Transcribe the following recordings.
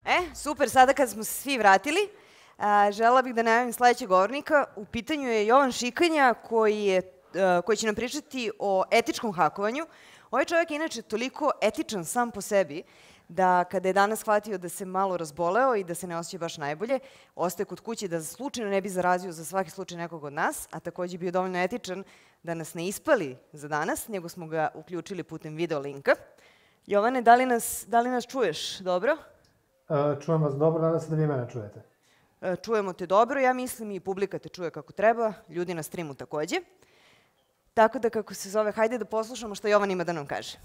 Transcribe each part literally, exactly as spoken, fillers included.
E, super, sada kad smo se svi vratili, a, želela bih da najavim sledećeg govornika. U pitanju je Jovan Šikanja koji, je, a, koji će nam pričati o etičkom hakovanju. Ovaj čovjek je inače toliko etičan sam po sebi da kada je danas shvatio da se malo razboleo i da se ne osjeća baš najbolje, ostaje kod kuće da slučajno ne bi zarazio za svaki slučaj nekog od nas, a takođe bio dovoljno etičan da nas ne ispali za danas, nego smo ga uključili putem video linka. Jovane, da li nas, da li nas čuješ dobro? Čujem vas dobro, nadam se da vi mene čujete. Čujemo te dobro, ja mislim i publika te čuje kako treba, ljudi na streamu takođe. Tako da, kako se zove, hajde da poslušamo što Jovan ima da nam kaže.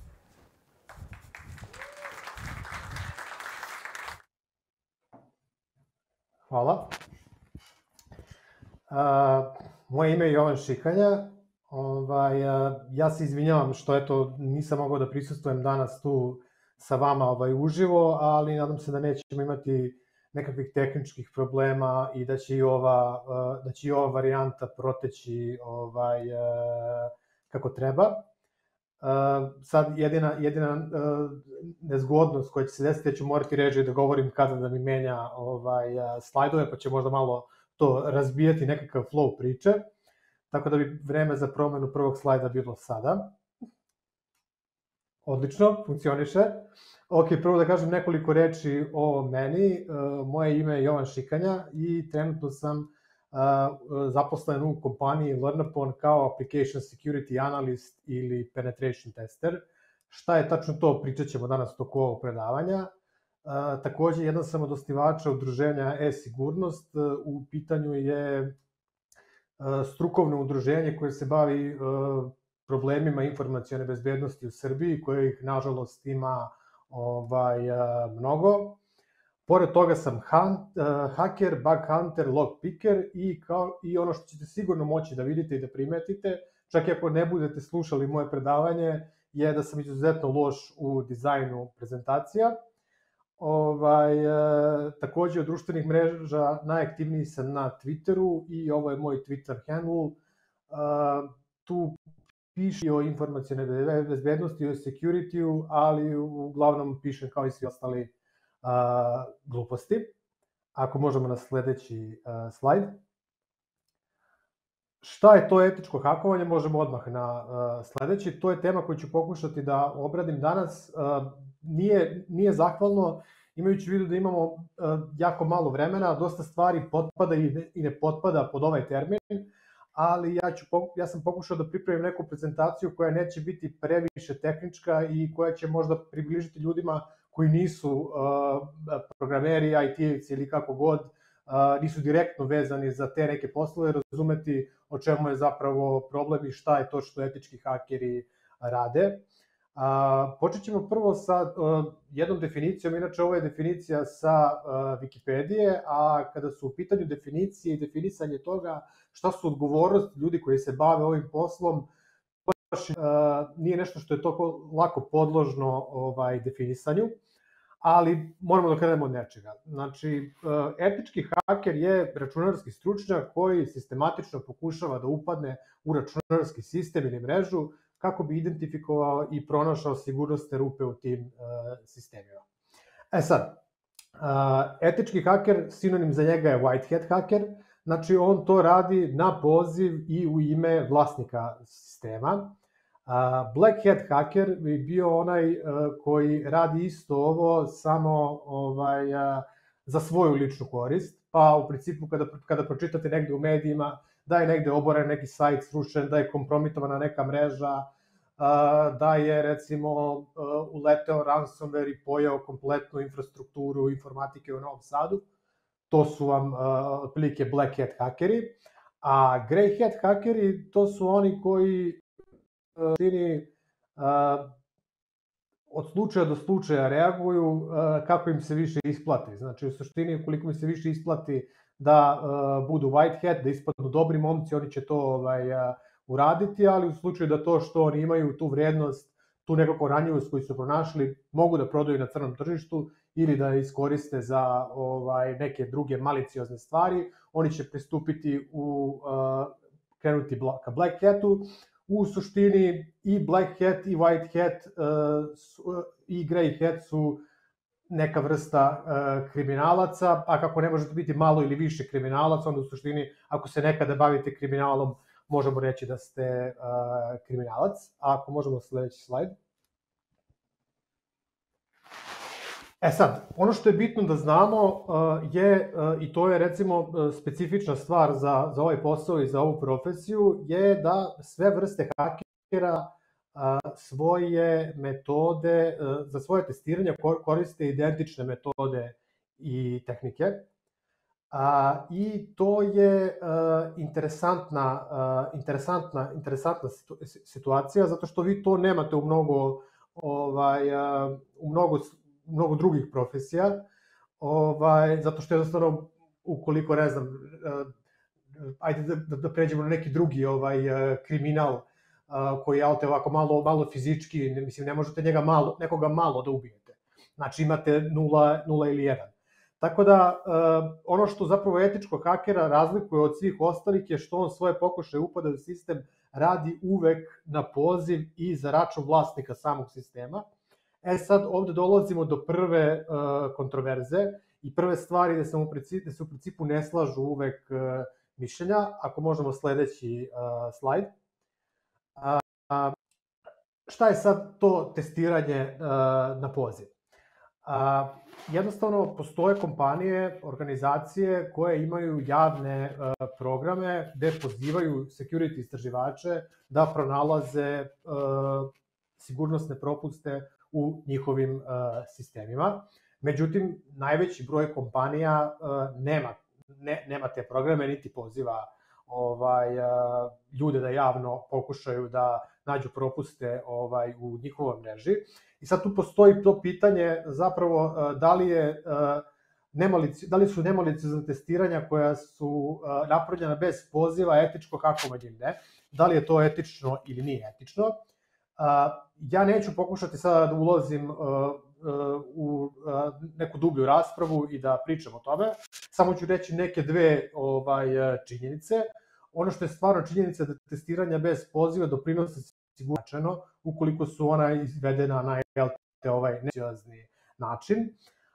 Hvala. Moje ime je Jovan Šikanja. Ja se izvinjavam što eto nisam mogao da prisustvujem danas tu sa vama uživo, ali nadam se da nećemo imati nekakvih tehničkih problema i da će i ova, da će i ova varijanta proteći kako treba. Sad jedina, jedina nezgodnost koja će se desiti, ja ću morati reći da govorim kada da mi menja slajdove, pa će možda malo to razbijati nekakav flow priče, tako da bi vreme za promenu prvog slajda bilo sada. Odlično, funkcioniše. Ok, prvo da kažem nekoliko reči o meni. Moje ime je Jovan Šikanja i trenutno sam zaposlen u kompaniji Learnupon kao Application Security Analyst ili Penetration Tester. Šta je tačno to, pričat ćemo danas u toku ovog predavanja. Takođe, jedan sam od osnivača udruženja e-sigurnost. U pitanju je strukovno udruženje koje se bavi problemima informacione bezbednosti u Srbiji, koje ih, nažalost, ima mnogo. Pored toga sam haker, bug hunter, log picker i ono što ćete sigurno moći da vidite i da primetite, čak i ako ne budete slušali moje predavanje, je da sam izuzetno loš u dizajnu prezentacija. Takođe, od društvenih mreža najaktivniji sam na Twitteru i ovo je moj Twitter handle. Tu piše o informacione bezbednosti, o security-u, ali uglavnom pišem kao i svi ostali gluposti. Ako možemo na sledeći slajd. Šta je to etičko hakovanje? Možemo odmah na sledeći. To je tema koju ću pokušati da obradim danas. Nije zahvalno, imajući u vidu da imamo jako malo vremena, dosta stvari potpada i ne potpada pod ovaj termin, ali ja sam pokušao da pripremim neku prezentaciju koja neće biti previše tehnička i koja će možda približiti ljudima koji nisu programeri, I T-evci ili kako god, nisu direktno vezani za te neke poslove, razumeti o čemu je zapravo problem i šta je to što etički hakeri rade. Počet ćemo prvo sa jednom definicijom, inače ovo je definicija sa Wikipedije, a kada su u pitanju definicije i definisanje toga šta su odgovornosti ljudi koji se bave ovim poslom, nije nešto što je toliko lako podložno definisanju, ali moramo da krenemo od nečega. Znači, etički haker je računarski stručnjak koji sistematično pokušava da upadne u računarski sistem ili mrežu kako bi identifikovao i pronašao sigurnosne rupe u tim sistemima. E sad, etički haker, sinonim za njega je white hat haker, znači on to radi na poziv i u ime vlasnika sistema. Black hat haker bi bio onaj koji radi isto ovo samo za svoju ličnu korist, pa u principu kada pročitate negde u medijima da je negde oboren neki sajt srušen, da je kompromitovana neka mreža, da je recimo uleteo ransomware i pojao kompletnu infrastrukturu informatike u Novom Sadu, to su vam otprilike black hat hakeri, a grey hat hakeri to su oni koji od slučaja do slučaja reaguju kako im se više isplati. Znači, u suštini, ukoliko im se više isplati da budu white hat, da ispadnu dobri momci, oni će to uraditi, ali u slučaju da to što oni imaju, tu vrednost, tu nekako ranjivost koju su pronašli, mogu da prodaju na crnom tržištu ili da iskoriste za neke druge maliciozne stvari, oni će pristupiti u, krenuti ka black hatu. U suštini i black hat i white hat i grey hat su neka vrsta kriminalaca, a kako ne možete biti malo ili više kriminalac, onda u suštini, ako se nekada bavite kriminalom, možemo reći da ste kriminalac. A ako možemo sledeći slajd. E sad, ono što je bitno da znamo je, i to je recimo specifična stvar za, za ovaj posao i za ovu profesiju, je da sve vrste hakera svoje metode, za svoje testiranje koriste identične metode i tehnike. I to je interesantna, interesantna, interesantna situacija, zato što vi to nemate u mnogo, ovaj, u mnogo mnogo drugih profesija, ovaj, zato što jednostavno, ukoliko, ne znam, ajde da, da pređemo na neki drugi ovaj, kriminal, koji je ovako malo, malo fizički, mislim, ne možete njega malo, nekoga malo da ubijete. Znači, imate nula, nula ili jedan. Tako da, ono što zapravo etičkog hakera razlikuje od svih ostalih je što on svoje pokušaje upada u sistem radi uvek na poziv i za račun vlasnika samog sistema. E sad, ovde dolazimo do prve uh, kontroverze i prve stvari gde se, gde se u principu ne slažu uvek uh, mišljenja. Ako možemo sledeći uh, slajd. Uh, uh, šta je sad to testiranje uh, na poziv? Uh, jednostavno, postoje kompanije, organizacije koje imaju javne uh, programe gde pozivaju security istraživače da pronalaze uh, sigurnosne propuste u njihovim uh, sistemima. Međutim, najveći broj kompanija uh, nema, ne, nema te programe, niti poziva ovaj, uh, ljude da javno pokušaju da nađu propuste ovaj, u njihovoj mreži. I sad tu postoji to pitanje zapravo uh, da li je uh, nemalici, da li su nemaliciozna testiranja koja su uh, napravljena bez poziva etičko hakovanje ili ne, da li je to etično ili nije etično. Uh, ja neću pokušati sada da ulazim uh, uh, u uh, neku dublju raspravu i da pričam o tome, samo ću reći neke dve ovaj, činjenice. Ono što je stvarno činjenica da testiranja bez poziva doprinose sigurno ukoliko su ona izvedena na ovaj nemaliciozan način,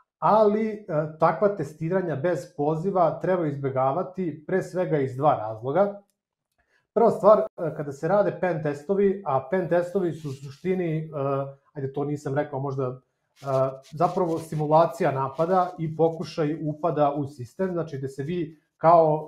ali uh, takva testiranja bez poziva treba izbegavati pre svega iz dva razloga. Prva stvar, kada se rade pen testovi, a pen testovi su u suštini, ajde to nisam rekao možda, zapravo simulacija napada i pokušaj upada u sistem, znači gde se vi kao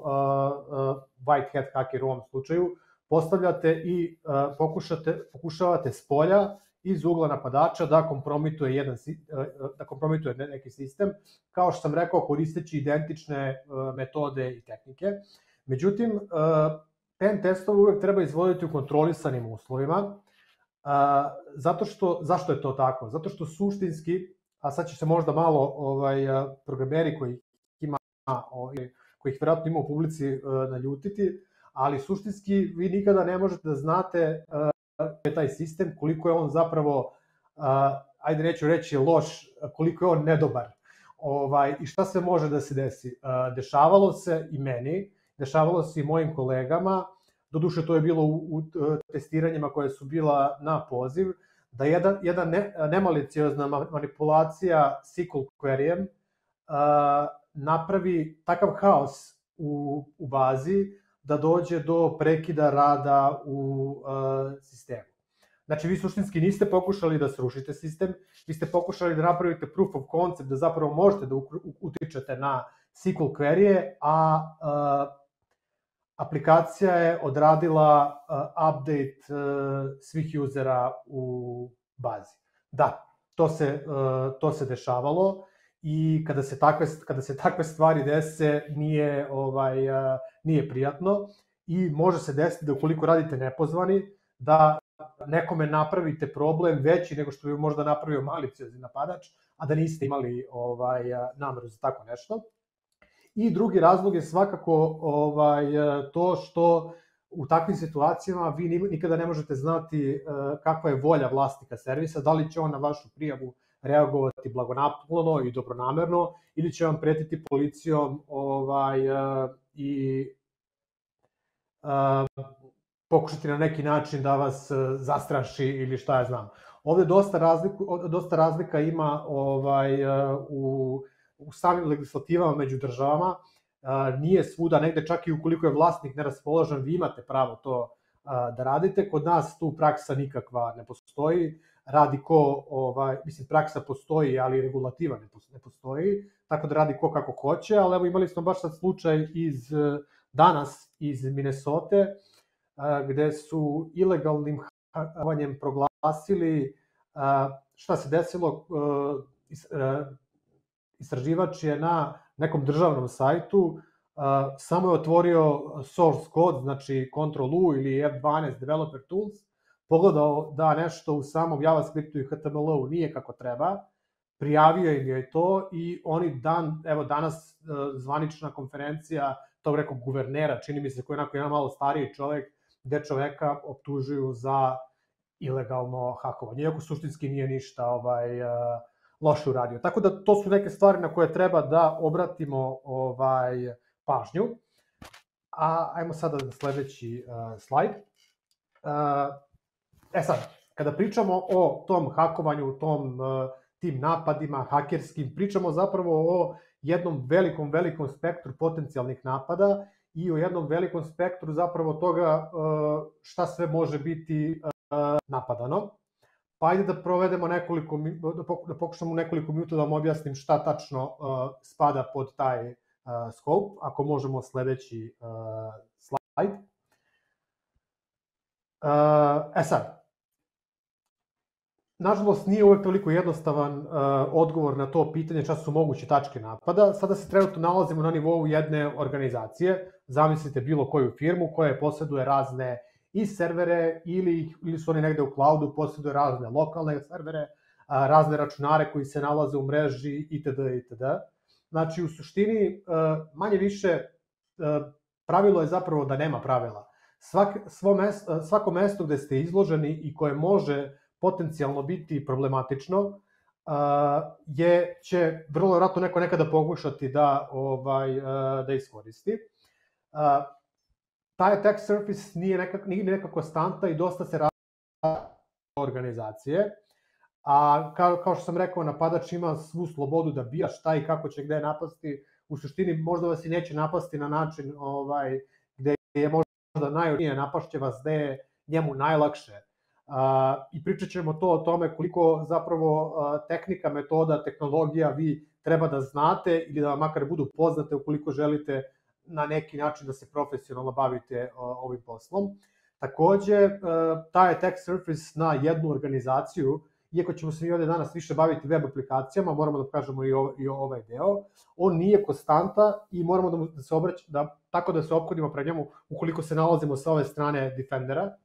white hat hacker u ovom slučaju postavljate i pokušate, pokušavate s polja iz ugla napadača da kompromituje, jedan, da kompromituje neki sistem, kao što sam rekao, koristeći identične metode i tehnike. Međutim, pen testove uvek treba izvoditi u kontrolisanim uslovima, a, zato što, zašto je to tako? Zato što suštinski, a sad će se možda malo ovaj, programeri koji ima, ovaj, kojih vjerojatno ima u publici uh, naljutiti, ali suštinski vi nikada ne možete da znate uh, taj sistem, koliko je on zapravo, uh, ajde neću reći loš, koliko je on nedobar. Ovaj, I šta se može da se desi? Uh, dešavalo se i meni, dešavalo se i mojim kolegama, doduše to je bilo u, u testiranjima koje su bila na poziv, da jedan, jedan ne, nemaliciozna manipulacija S Q L queryjem uh, napravi takav haos u, u bazi da dođe do prekida rada u uh, sistemu. Znači, vi suštinski niste pokušali da srušite sistem, vi ste pokušali da napravite proof of concept, da zapravo možete da utičete na S Q L queryje, a uh, aplikacija je odradila uh, update uh, svih usera u bazi. Da, to se, uh, to se dešavalo i kada se takve, kada se takve stvari dese nije, ovaj, uh, nije prijatno i može se desiti da ukoliko radite nepozvani, da nekome napravite problem veći nego što bi možda napravio maliciozni napadač, a da niste imali ovaj, nameru za tako nešto. I drugi razlog je svakako ovaj, to što u takvim situacijama vi nikada ne možete znati kakva je volja vlasnika servisa, da li će on na vašu prijavu reagovati blagonaklono i dobronamerno ili će vam pretiti policijom ovaj, i uh, pokušati na neki način da vas zastraši ili šta ja znam. Ovde dosta, razliku, dosta razlika ima ovaj, u, u samim legislativama među državama. Nije svuda, negde čak i ukoliko je vlasnik neraspoložen, vi imate pravo to da radite. Kod nas tu praksa nikakva ne postoji. Radi ko, ovaj, mislim, praksa postoji, ali regulativa ne postoji, tako da radi ko kako hoće, ali evo imali smo baš sad slučaj iz, danas iz Minnesote, gde su ilegalnim hakovanjem proglasili šta se desilo. Istraživač je na nekom državnom sajtu samo je otvorio source code, znači Ctrl-U ili F dvanaest Developer Tools, pogledao da nešto u samom JavaScriptu i H T M L-u nije kako treba, prijavio im je to i oni dan, evo danas zvanična konferencija tog nekog guvernera, čini mi se koji je onako jedan malo stariji čovek, gde čoveka optužuju za ilegalno hakovanje, iako suštinski nije ništa ovaj, loše uradio. Tako da to su neke stvari na koje treba da obratimo ovaj, pažnju. A ajmo sada na sledeći uh, slajd. Uh, e sad, kada pričamo o tom hakovanju, tom, uh, tim napadima hakerskim, pričamo zapravo o jednom velikom, velikom spektru potencijalnih napada i o jednom velikom spektru zapravo toga uh, šta sve može biti uh, napadano. Pa ajde da provedemo nekoliko, da pokušamo nekoliko minuta da vam objasnim šta tačno uh, spada pod taj uh, scope. Ako možemo sledeći uh, slajd. Uh, e sad, nažalost nije uvek toliko jednostavan uh, odgovor na to pitanje šta su moguće tačke napada. Sada se trenutno nalazimo na nivou jedne organizacije. Zamislite bilo koju firmu koja posjeduje razne i servere ili, ili su oni negde u cloudu, posjeduje razne lokalne servere, razne računare koji se nalaze u mreži itd. itd. Znači, u suštini, manje više, pravilo je zapravo da nema pravila. Svak, svo mesto, svako mesto gde ste izloženi i koje može potencijalno biti problematično, je, će vrlo vjerojatno neko nekada pokušati da, ovaj, da iskoristi. Taj attack surface nije nekako, nije nekako konstanta i dosta se različite organizacije, a kao, kao što sam rekao, napadač ima svu slobodu da bira šta i kako će gde napasti. U suštini možda vas i neće napasti na način ovaj, gde je možda najočnije, napašće vas gde je njemu najlakše. Uh, I pričat ćemo to o tome koliko zapravo uh, tehnika, metoda, tehnologija vi treba da znate ili da vam makar budu poznate ukoliko želite na neki način da se profesionalno bavite ovim poslom. Takođe, taj attack surface na jednu organizaciju, iako ćemo se mi ovde danas više baviti web aplikacijama, moramo da kažemo i, o, i ovaj deo, on nije konstanta i moramo da, da se obrać, da, tako da se ophodimo pred njemu ukoliko se nalazimo sa ove strane Defendera.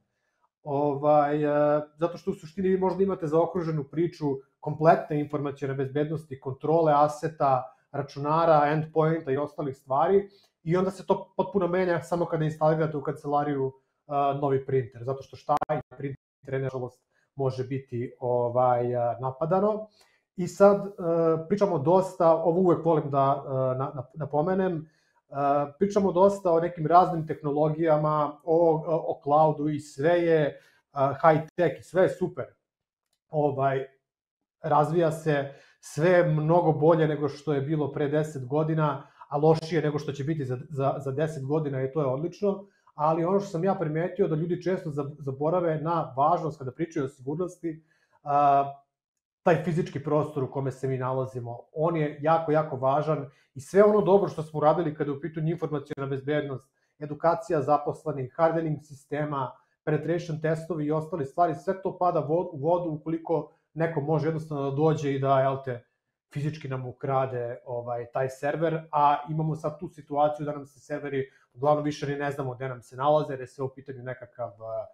Ovaj, zato što u suštini vi možda imate zaokruženu priču kompletne informacijone bezbednosti, kontrole aseta, računara, endpointa i ostalih stvari, i onda se to potpuno menja samo kada instalirate u kancelariju uh, novi printer, zato što šta i printer, nažalost, može biti ovaj, napadano. I sad uh, pričamo dosta, ovo uvek volim da uh, napomenem, uh, pričamo dosta o nekim raznim tehnologijama, o, o, o cloudu i sve je uh, high tech i sve je super. Ovaj, razvija se sve mnogo bolje nego što je bilo pre deset godina, a lošije nego što će biti za, za, za deset godina i to je odlično, ali ono što sam ja primetio da ljudi često zaborave na važnost kada pričaju o sigurnosti, a, taj fizički prostor u kome se mi nalazimo, on je jako, jako važan i sve ono dobro što smo uradili kada je u pitanju informacijona bezbednost, edukacija zaposlenih, hardening sistema, penetration testovi i ostale stvari, sve to pada u vodu ukoliko neko može jednostavno da dođe i da, jel te, fizički nam ukrade ovaj, taj server, a imamo sad tu situaciju da nam se serveri uglavnom više ni ne znamo gde nam se nalaze, jer je sve u pitanju nekakav,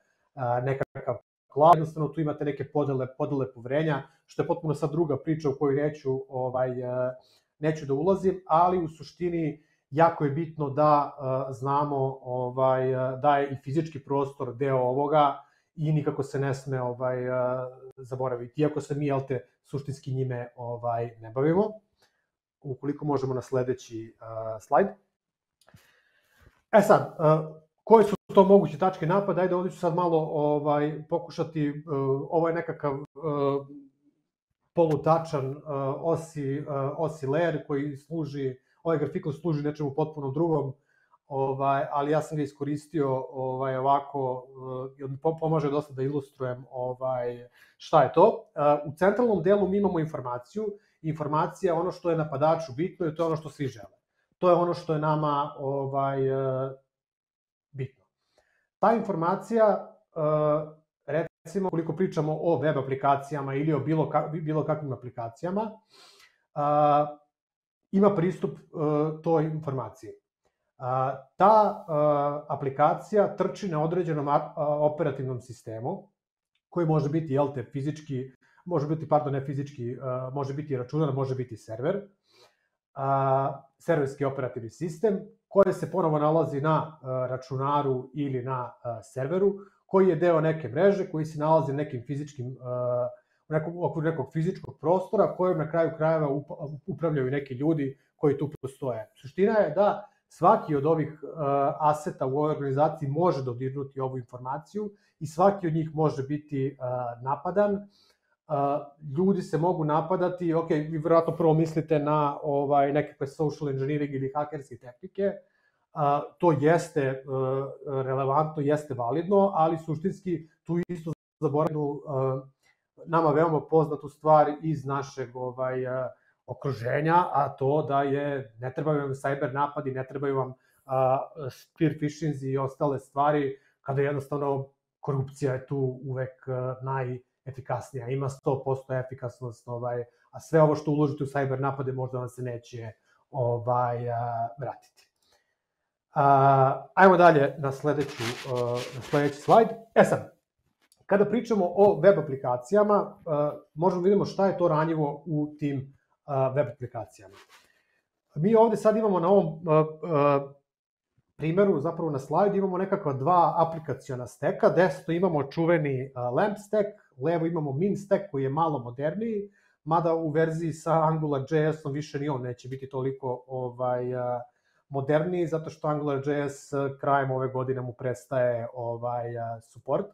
nekakav cloud, jednostavno tu imate neke podele, podele poverenja, što je potpuno sad druga priča u koju neću, ovaj, neću da ulazim, ali u suštini jako je bitno da znamo ovaj, da je i fizički prostor deo ovoga i nikako se ne sme ovaj, zaboraviti, iako se mi, jel te, suštinski njime ovaj, ne bavimo. Ukoliko možemo na sledeći uh, slajd. E sad, uh, koje su to moguće tačke napada? Ajde, ovdje ću sad malo ovaj, pokušati, uh, ovo je nekakav uh, polutačan uh, osi, uh, osi layer koji služi, ovaj grafikon služi nečemu potpuno drugom, ovaj, ali ja sam ga iskoristio ovaj, ovako, uh, pomaže dosta da ilustrujem ovaj, šta je to. Uh, u centralnom delu mi imamo informaciju, informacija je ono što je napadaču bitno i to je ono što svi žele. To je ono što je nama ovaj, uh, bitno. Ta informacija, uh, recimo, koliko pričamo o web aplikacijama ili o bilo, ka, bilo kakvim aplikacijama, uh, ima pristup uh, toj informaciji. Uh, ta uh, aplikacija trči na određenom uh, operativnom sistemu, koji može biti, jel te, fizički, može biti, pardon, ne fizički, uh, može biti računar, može biti server, uh, serverski operativni sistem, koji se ponovo nalazi na uh, računaru ili na uh, serveru, koji je deo neke mreže, koji se nalazi na nekim fizičkim, uh, u nekom, okviru nekog fizičkog prostora, kojim na kraju krajeva upravljaju neki ljudi koji tu postoje. Suština je da svaki od ovih uh, aseta u ovoj organizaciji može dodirnuti ovu informaciju i svaki od njih može biti uh, napadan. Uh, ljudi se mogu napadati, ok, vi vjerojatno prvo mislite na ovaj, nekakve social engineering ili hakerske tehnike, uh, to jeste uh, relevantno, jeste validno, ali suštinski tu isto zaboravljamo uh, nama veoma poznatu stvar iz našeg ovaj, uh, okruženja, a to da je, ne trebaju vam cyber napadi, ne trebaju vam uh, spear phishing i ostale stvari, kada jednostavno korupcija je tu uvek uh, najefikasnija. Ima sto posto efikasnost, ovaj, a sve ovo što uložite u cyber napade možda vam se neće ovaj, uh, vratiti. Uh, ajmo dalje na, sledeću, uh, na sledeći slajd. E sad, kada pričamo o web aplikacijama, uh, možemo da vidimo šta je to ranjivo u tim web aplikacijama. Mi ovde sad imamo na ovom uh, uh, primeru, zapravo na slajdu, imamo nekakva dva aplikaciona steka. Desno imamo čuveni uh, LAMP stack, levo imamo min stack koji je malo moderniji, mada u verziji sa AngularJS-om više ni on neće biti toliko ovaj, uh, moderniji, zato što AngularJS uh, krajem ove godine mu prestaje ovaj, uh, support.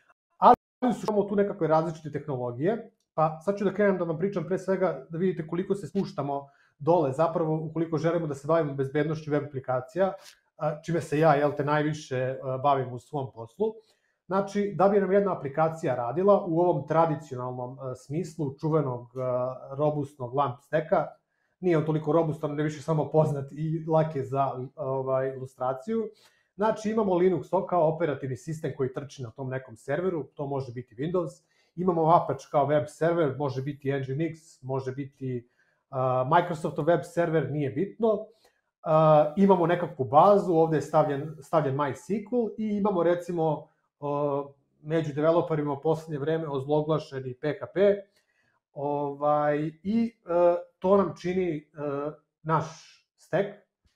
Ali su imamo tu nekakve različite tehnologije. Pa sad ću da krenem da vam pričam pre svega da vidite koliko se spuštamo dole, zapravo ukoliko želimo da se bavimo bezbednošću web aplikacija, čime se ja, jel te, najviše bavim u svom poslu. Znači, da bi nam jedna aplikacija radila u ovom tradicionalnom smislu čuvenog robustnog LAMP steka, nije on toliko robustan, ne više samo poznat i lak je za ovaj, ilustraciju. Znači, imamo Linux kao operativni sistem koji trči na tom nekom serveru, to može biti Windows. Imamo Apache kao web server, može biti Nginx, može biti uh, Microsoftov web server, nije bitno. Uh, imamo nekakvu bazu, ovde je stavljen, stavljen MySQL i imamo recimo uh, među developerima u poslednje vreme ozloglašeni P H P. Ovaj, I uh, to nam čini uh, naš stack.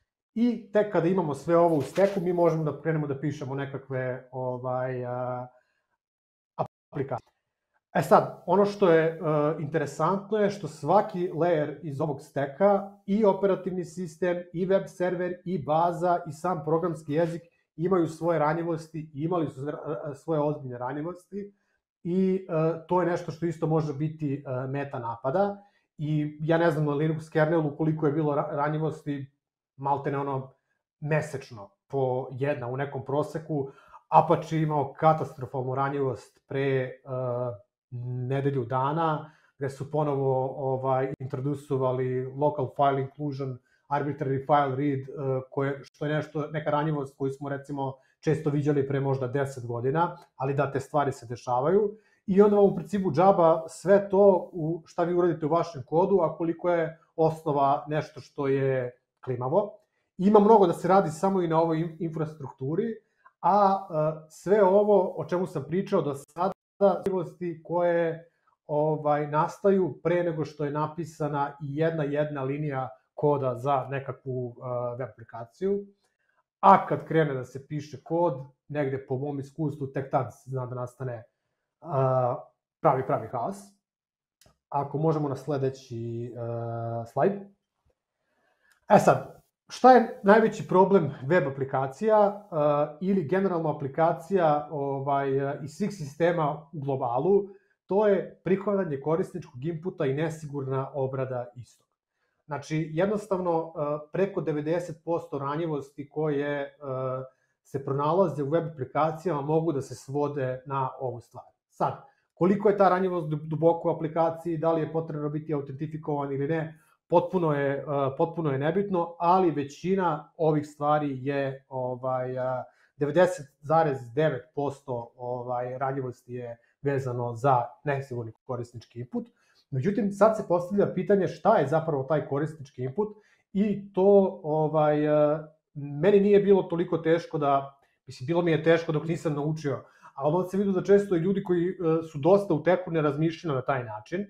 I tek kada imamo sve ovo u stacku, mi možemo da krenemo da pišemo nekakve ovaj, uh, aplikacije. E sad, ono što je uh, interesantno je što svaki layer iz ovog steka, i operativni sistem, i web server, i baza, i sam programski jezik imaju svoje ranjivosti, i imali su svoje ozbiljne ranjivosti, i uh, to je nešto što isto može biti uh, meta napada. I ja ne znam na Linux kernelu koliko je bilo ranjivosti, maltene ono mesečno po jedna u nekom proseku. Apache imao katastrofalnu ranjivost pre uh, nedelju dana, gde su ponovo ovaj, introducovali local file inclusion, arbitrary file read, uh, koje, što je nešto, neka ranjivost koju smo recimo često viđali pre možda deset godina, ali da te stvari se dešavaju. I onda vam u principu džaba sve to u, šta vi uradite u vašem kodu, a koliko je osnova nešto što je klimavo. Ima mnogo da se radi samo i na ovoj infrastrukturi, a uh, sve ovo o čemu sam pričao do sada, ranjivosti koje ovaj, nastaju pre nego što je napisana i jedna jedna linija koda za nekakvu uh, web aplikaciju. A kad krene da se piše kod, negde po mom iskustvu, tek tad se zna da nastane uh, pravi, pravi haos. Ako možemo na sledeći uh, slajd. E sad, šta je najveći problem web aplikacija ili generalno aplikacija iz svih sistema u globalu? To je prihvatanje korisničkog inputa i nesigurna obrada istog. Znači, jednostavno, preko devedeset posto ranjivosti koje se pronalaze u web aplikacijama mogu da se svode na ovu stvar. Sad, koliko je ta ranjivost duboko u aplikaciji, da li je potrebno biti autentifikovan ili ne, potpuno je, potpuno je nebitno, ali većina ovih stvari je, devedeset zarez devet posto ranjivosti je vezano za nesigurni korisnički input. Međutim, sad se postavlja pitanje šta je zapravo taj korisnički input i to meni nije bilo toliko teško da, mislim, bilo mi je teško dok nisam naučio, a onda se vidio da često i ljudi koji su dosta u teku ne razmišljaju na taj način,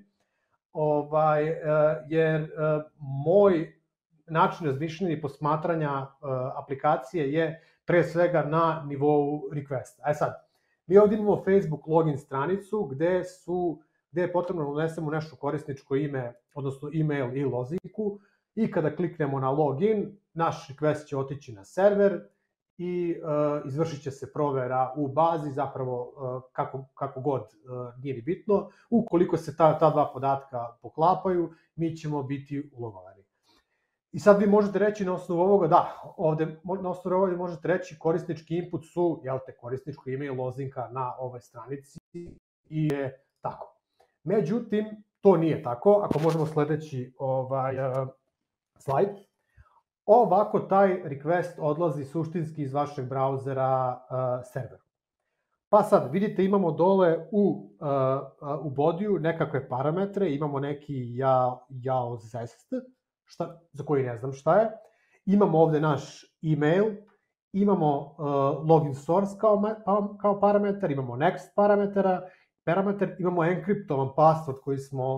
jer moj način razmišljanja i posmatranja aplikacije je pre svega na nivou requesta. E sad, mi ovdje imamo Facebook login stranicu gde su, gde je potrebno da unesemo nešto korisničko ime, odnosno e-mail i lozinku, i kada kliknemo na login, naš request će otići na server i izvršit će se provera u bazi, zapravo kako god, nije ni bitno. Ukoliko se ta dva podatka poklapaju, mi ćemo biti ulogovani. I sad vi možete reći na osnovu ovoga, da, ovde, na osnovu ovoga možete reći korisnički input su, jel te, korisničko ime i lozinka na ovoj stranici i je tako. Međutim, to nije tako. Ako možemo sledeći slajd. Ovako taj request odlazi suštinski iz vašeg brauzera serveru. Pa sad, vidite, imamo dole u bodiju nekakve parametre, imamo neki jaozest, za koji ne znam šta je. Imamo ovde naš e-mail, imamo login source kao parametar, imamo next parametar, imamo enkriptovan password koji smo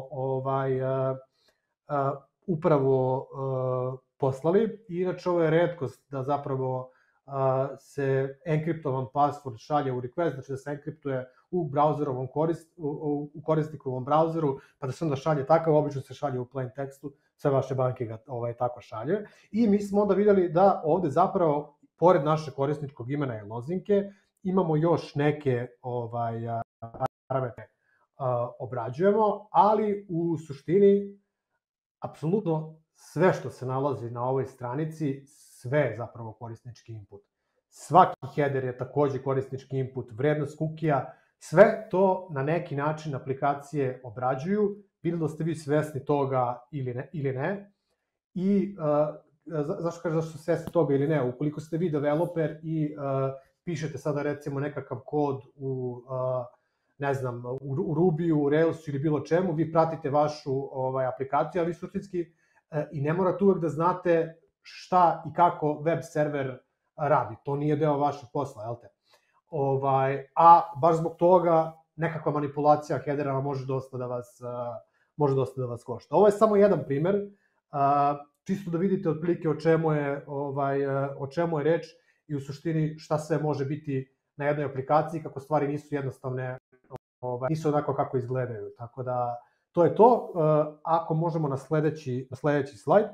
upravo poslali. Inače, ovo je retkost da zapravo se enkriptovan password šalje u request, znači da se enkriptuje u brauzerovom u korisnikovom brauzeru, pa da se onda šalje takav, obično se šalje u plain tekstu, sve vaše banke ga tako šalje. I mi smo onda vidjeli da ovde zapravo, pored naše korisničkog imena i lozinke, imamo još neke parametre obrađujemo, ali u suštini, apsolutno sve što se nalazi na ovoj stranici, sve je zapravo korisnički input. Svaki header je takođe korisnički input, vrednost kukija, sve to na neki način aplikacije obrađuju, bilo da ste vi svesni toga ili ne. I zašto kažem zašto ste svesni toga ili ne? Ukoliko ste vi developer i pišete sada recimo nekakav kod u, ne znam, u Rubiju, u Railsu ili bilo čemu, vi pratite vašu aplikaciju, a vi suštinski i ne morate uvek da znate šta i kako web server radi. To nije deo vašeg posla, jel te? A baš zbog toga nekakva manipulacija headerama može dosta da vas može dosta da vas košta. Ovo je samo jedan primer, čisto da vidite otprilike o čemu je o čemu je reč i u suštini šta sve može biti na jednoj aplikaciji, kako stvari nisu jednostavne, nisu onako kako izgledaju. Tako da, to je to. Ako možemo na sledeći slajd.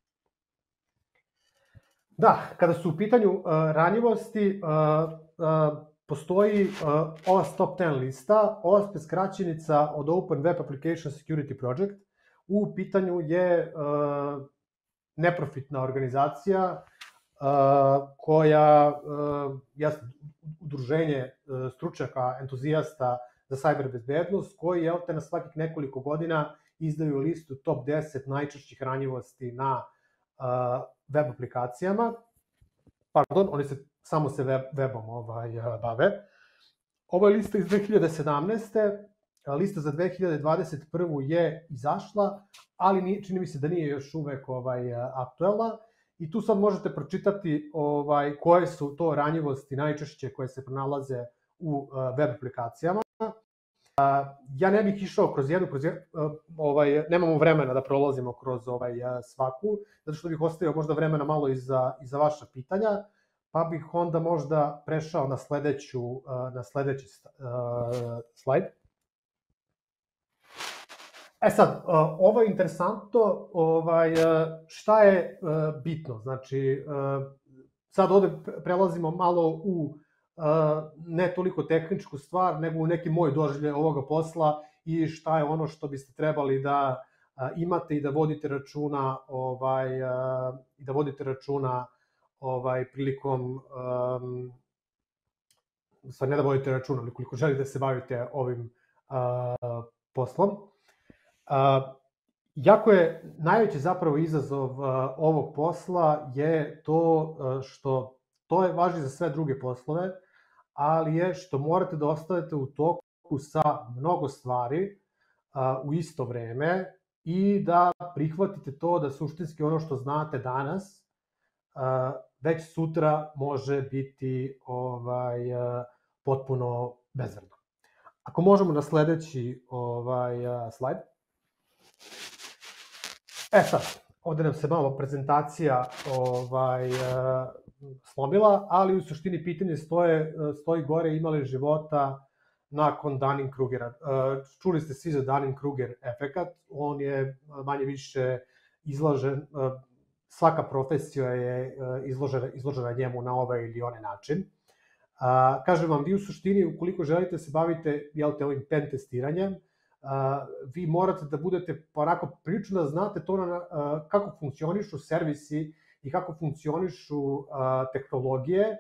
Da, kada su u pitanju ranjivosti, postoji ova top deset lista, ova je skraćenica od Open Web Application Security Project. U pitanju je neprofitna organizacija koja je udruženje stručnjaka, entuzijasta za cyber bezbednost, koji je na svakih nekoliko godina izdaju listu top deset najčešćih ranjivosti na web aplikacijama. Pardon, oni se samo se webom bave. Ovo je lista iz dve hiljade sedamnaeste. Lista za dve hiljade dvadeset prvu je izašla, ali čini mi se da nije još uvek aktuelna. I tu sad možete pročitati koje su to ranjivosti najčešće koje se pronalaze u web aplikacijama. Ja ne bih išao kroz jednu, nemamo vremena da prolazimo kroz svaku, zato što bih ostavio možda vremena malo i za vaša pitanja, pa bih onda možda prešao na sledeći slajd. E sad, ovo je interesantno, ovaj, šta je bitno, znači, sad ovde prelazimo malo u ne toliko tehničku stvar, nego u neki moj doživljaj ovoga posla i šta je ono što biste trebali da imate i da vodite računa, ovaj, i da vodite računa ovaj, prilikom, sad ne da vodite računa, ali koliko želite da se bavite ovim poslom. Jako je, najveći zapravo izazov ovog posla je to što, to je važi za sve druge poslove, ali je što morate da ostavite u toku sa mnogo stvari u isto vreme i da prihvatite to da suštinski ono što znate danas, već sutra može biti ovaj, potpuno bezvredno. Ako možemo na sledeći ovaj, slajd. E sad, ovde nam se malo prezentacija ovaj, slomila, ali u suštini pitanje stoje, stoji gore ima li života nakon Dunning-Krugera. Čuli ste svi za Dunning-Kruger efekat, on je manje više izložen, svaka profesija je izložena, izložena njemu na ovaj ili onaj način. Kažem vam, vi u suštini, ukoliko želite se bavite, jel te, ovim pen testiranjem, vi morate da budete onako prilično da znate to na, kako funkcionišu servisi i kako funkcionišu tehnologije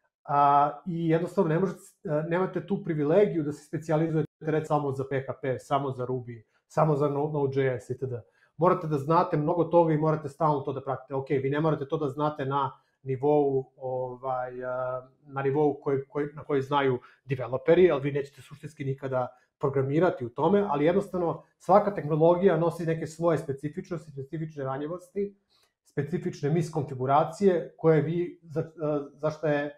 i jednostavno ne možete, nemate tu privilegiju da se specijalizujete recimo samo za P H P, samo za Ruby, samo za Node.js itd. Morate da znate mnogo toga i morate stalno to da pratite. Ok, vi ne morate to da znate na nivou, ovaj, na nivou koji, koji, na koji znaju developeri, ali vi nećete suštinski nikada programirati u tome, ali jednostavno svaka tehnologija nosi neke svoje specifičnosti, specifične ranjivosti, specifične miskonfiguracije koje vi, za, zašto je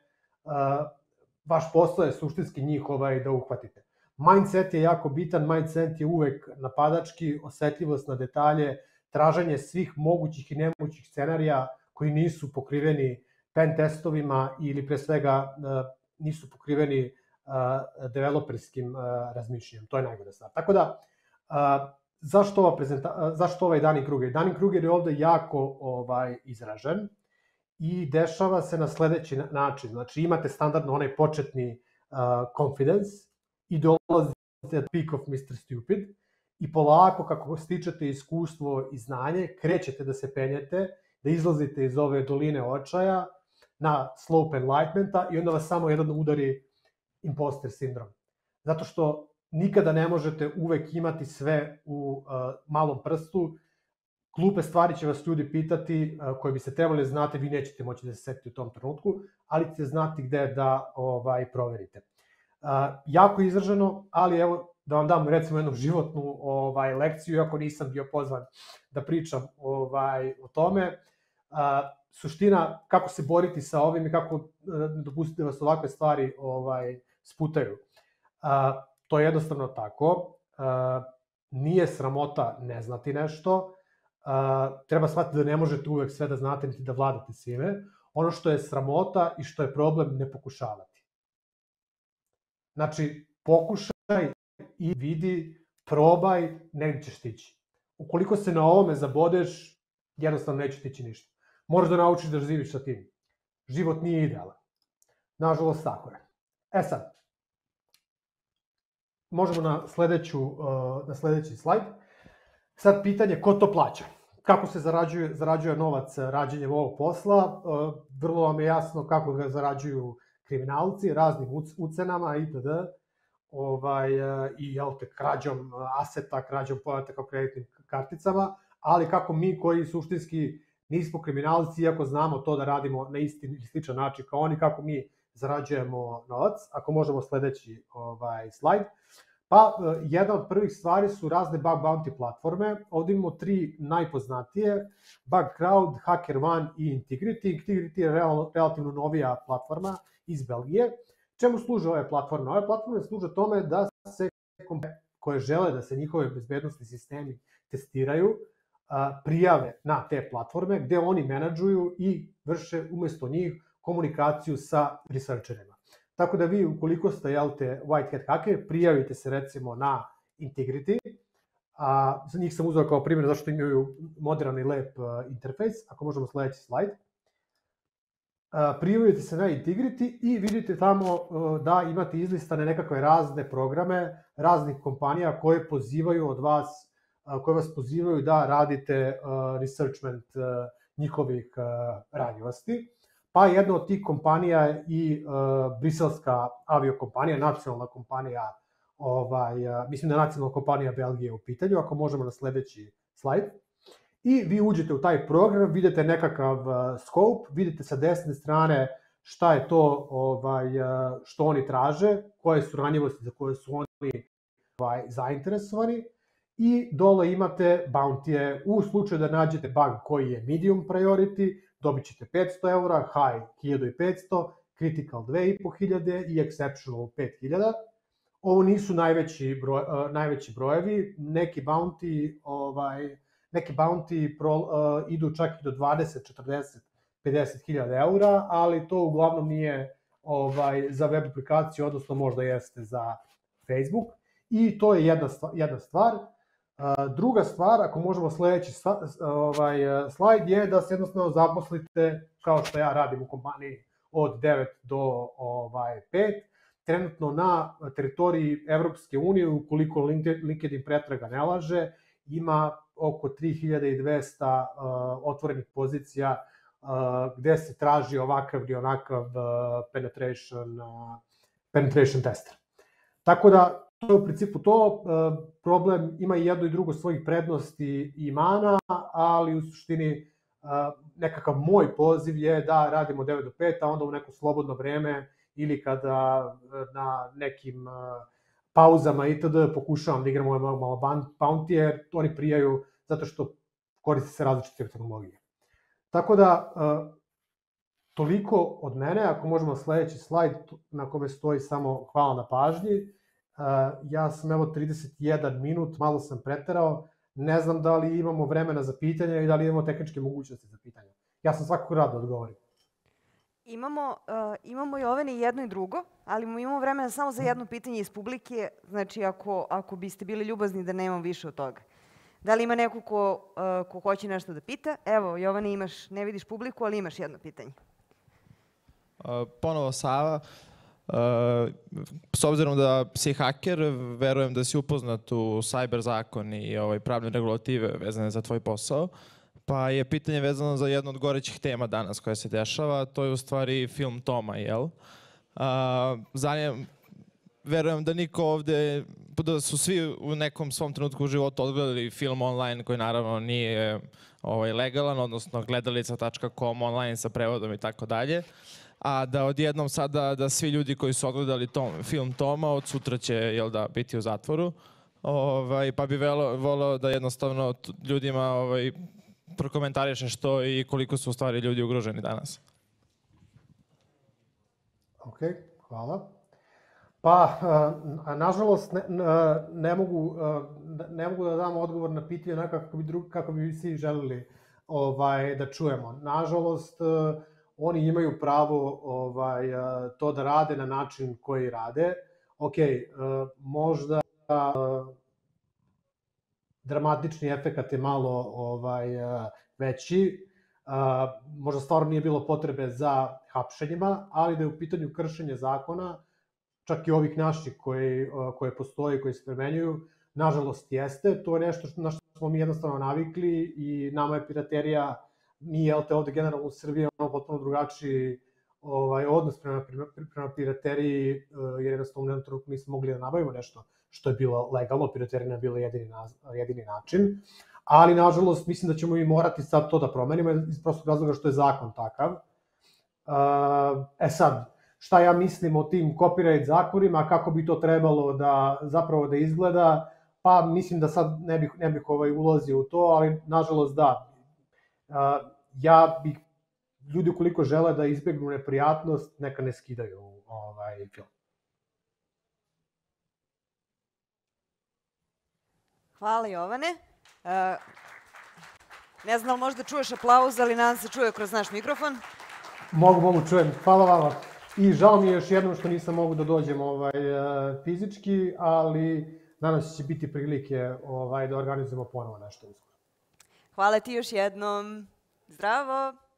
vaš posao je suštinski njih ovaj, da uhvatite. Mindset je jako bitan, mindset je uvek napadački, osetljivost na detalje, traženje svih mogućih i nemogućih scenarija koji nisu pokriveni pen testovima ili pre svega nisu pokriveni developerskim razmišljanjem. To je najgore stvar. Tako da, zašto, ova prezenta, zašto ovaj Dunning-Kruger? Dunning-Kruger je ovde jako ovaj, izražen i dešava se na sledeći način. Znači, imate standardno onaj početni confidence i dolazite at peak of mister Stupid i polako, kako stičete iskustvo i znanje, krećete da se penjete, da izlazite iz ove doline očaja na slope enlightenmenta i onda vas samo jedan udari imposter sindrom. Zato što nikada ne možete uvek imati sve u uh, malom prstu. Glupe stvari će vas ljudi pitati uh, koje biste trebali znati, vi nećete moći da se setite u tom trenutku, ali ćete znati gde da ovaj, proverite. Uh, jako izraženo, ali evo da vam dam recimo jednu životnu ovaj, lekciju, iako nisam bio pozvan da pričam ovaj, o tome. Uh, suština kako se boriti sa ovim i kako uh, dopustiti da vas ovakve stvari ovaj, sputaju. Uh, to je jednostavno tako. Uh, nije sramota ne znati nešto. Uh, treba shvatiti da ne možete uvek sve da znate niti da vladate svime. Ono što je sramota i što je problem, ne pokušavati. Znači, pokušaj i vidi, probaj, negdje ćeš stići. Ukoliko se na ovome zabodeš, jednostavno neće stići ništa. Moraš da naučiš da živiš sa tim. Život nije idealan. Nažalost, tako je. E sad, možemo na, sledeću, na sledeći slajd. Sad pitanje, ko to plaća? Kako se zarađuje, zarađuje novac rađenjem ovog posla? Vrlo vam je jasno kako ga zarađuju kriminalci, raznim ucenama itd. Ovaj, i jel te, krađom aseta, krađom podataka o kreditnim karticama, ali kako mi koji suštinski nismo kriminalci, iako znamo to da radimo na isti ili sličan način kao oni, kako mi zarađujemo novac. Ako možemo sledeći ovaj, slajd. Pa, jedna od prvih stvari su razne bug bounty platforme. Ovde imamo tri najpoznatije, Bugcrowd, HackerOne i Integrity. Integrity je real, relativno novija platforma iz Belgije. Čemu služe ove platforme? Ove platforme služe tome da se koje žele da se njihove bezbednostni sistemi testiraju, prijave na te platforme gde oni menadžuju i vrše umesto njih komunikaciju sa researcherima. Tako da vi, ukoliko ste, jel te, white hat hacker, prijavite se recimo na Integrity a za njih sam uzeo kao primjer zašto imaju modern i lep interfejs. Ako možemo sledeći slajd. Prijavite se na Integrity i vidite tamo da imate izlistane nekakve razne programe, raznih kompanija koje pozivaju od vas, koje vas pozivaju da radite researchment njihovih ranjivosti. Pa jedna od tih kompanija je i briselska aviokompanija, nacionalna kompanija, mislim da je nacionalna kompanija Belgije u pitanju, ako možemo na sledeći slajd. I vi uđete u taj program, vidite nekakav scope, vidite sa desne strane šta je to što oni traže, koje su ranjivosti za koje su oni zainteresovani i dole imate bounty-e. U slučaju da nađete bug koji je medium priority, dobit ćete petsto eura, high hiljadu i petsto, critical dve i po hiljade i exceptional pet hiljada. Ovo nisu najveći brojevi, neki bounty Neki bounty idu čak i do dvadeset, četrdeset, pedeset hiljada eura, ali to uglavnom nije za web aplikaciju, odnosno možda jeste za Facebook. I to je jedna stvar. Druga stvar, ako možemo sledeći slajd, je da se jednostavno zaposlite, kao što ja radim u kompaniji, od devet do pet. Trenutno na teritoriji Evropske unije, ukoliko LinkedIn pretraga ne laže, ima oko tri hiljade dvesta otvorenih pozicija gde se traži ovakav ili onakav penetration tester. Tako da, to je u principu to. Problem ima i jedno i drugo svojih prednosti i mana, ali u suštini nekakav moj poziv je da radimo od devet do pet, a onda u neko slobodno vreme ili kada na nekim pauzama itd. Pokušavam da igramo malo bounty, jer oni prijaju zato što koriste se različite tehnologije. Tako da, toliko od mene. Ako možemo sledeći slajd na kome stoji samo hvala na pažnji. Ja sam evo trideset jedan minut, malo sam preterao. Ne znam da li imamo vremena za pitanja i da li imamo tehničke mogućnosti za pitanja. Ja sam svakako rad da odgovorim. Imamo i Jovane i jedno i drugo, ali imamo vremena samo za jedno pitanje iz publike, znači ako biste bili ljubazni da nemamo više od toga. Da li ima neko ko hoće nešto da pita? Evo, Jovane, imaš, ne vidiš publiku, ali imaš jedno pitanje. Ponovo Sava, s obzirom da si haker, verujem da si upoznat u cyber zakon i pravne regulative vezane za tvoj posao. Pa je pitanje vezano za jednu od gorećih tema danas koja se dešava, to je u stvari film Toma, jel? Zanimam, verujem da niko ovde, da su svi u nekom svom trenutku u životu odgledali film online koji naravno nije legalan, odnosno gledalica tačka com online sa prevodom i tako dalje. A da odjednom sada da svi ljudi koji su odgledali film Toma od sutra će biti u zatvoru. Pa bi voleo da jednostavno ljudima prokomentariše što i koliko su u stvari ljudi ugroženi danas. Ok, hvala. Pa, nažalost, ne mogu da dam odgovor na pitanje onako kako bi svi želeli da čujemo. Nažalost, oni imaju pravo to da rade na način koji rade. Ok, možda dramatični efekat je malo veći, možda stvarno nije bilo potrebe za hapšenjima, ali da je u pitanju kršenje zakona, čak i ovih naših koje postoje, koji se premenjuju, nažalost jeste. To je nešto na što smo mi jednostavno navikli i nama je piraterija, mi je ovde generalno u Srbiji imamo potpuno drugačiji odnos prema pirateriji, jer jednostavno u jednom trenutku nismo mogli da nabavimo nešto što je bilo legalno, piraterija je bila jedini način, ali nažalost mislim da ćemo i morati sad to da promenimo iz prostog razloga što je zakon takav. E sad, šta ja mislim o tim copyright zakonima, kako bi to trebalo da zapravo da izgleda, pa mislim da sad ne bih ulazio u to, ali nažalost da. Ja bih, ljudi ukoliko žele da izbegnu neprijatnost, neka ne skidaju film. Hvala Jovane. Ne znam, možda čuješ aplauz, ali nadam se čuje kroz naš mikrofon. Mogu, mogu, čujem. Hvala vama. I žao mi je još jednom što nisam mogu da dođem fizički, ali nadam se će biti prilike ovaj, da organizujemo ponovo nešto uskoro. Hvala ti još jednom. Zdravo!